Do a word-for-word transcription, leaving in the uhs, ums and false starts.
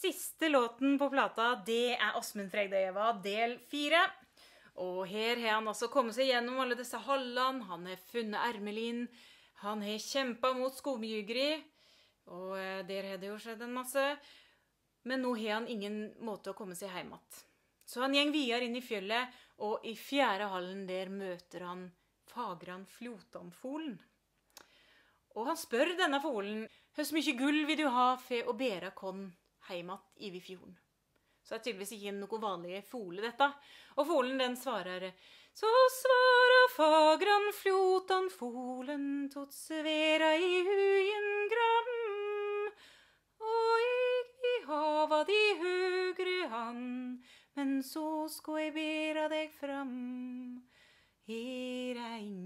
siste låten på plata, det er Åsmund Fregdøyeva, del fire. Og her har han altså kommet seg gjennom alle disse hallene, han har funnet Ermelin, han har kjempet mot skomjugeri, og eh, der har det jo skjedd en masse. Men nå har han ingen måte å komme seg hjem igjen. Så han gjeng videre inn i fjellet, og i fjerde hallen der møter han Fagran Flotanfolen. Og han spør denne folen, «Hvor mye gull vil du ha for å bære kon heimat i fjorden?» Så det er tydeligvis ikke noe vanlig fole dette. Og folen den svarer, «Så svarer Fagran Flotanfolen, tot svera i hugen gram, og jeg i hava de høgre hand, men så skal jeg bære deg fram, her er ingen